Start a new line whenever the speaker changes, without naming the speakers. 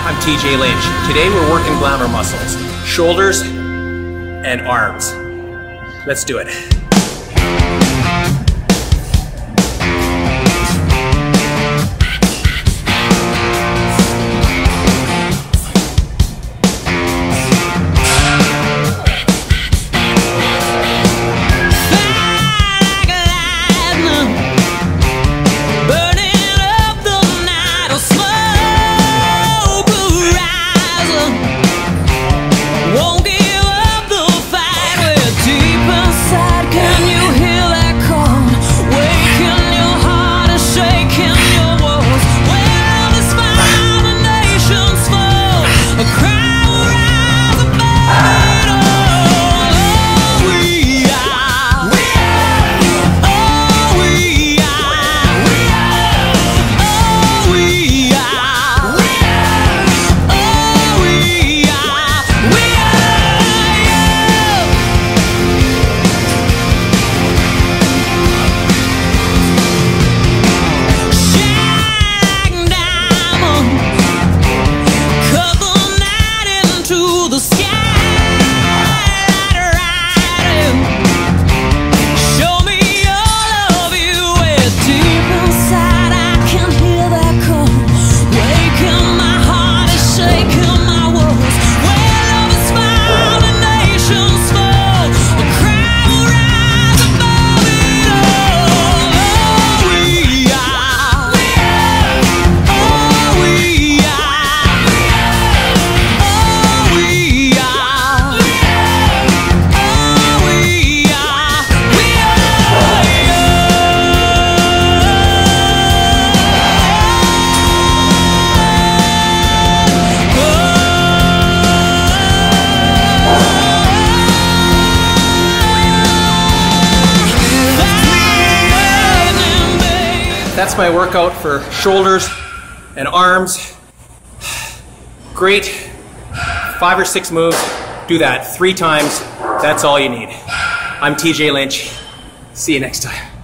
I'm TJ Lynch. Today we're working glamour muscles, shoulders and arms. Let's do it. That's my workout for shoulders and arms. Great. 5 or 6 moves. Do that 3 times. That's all you need. I'm TJ Lynch. See you next time.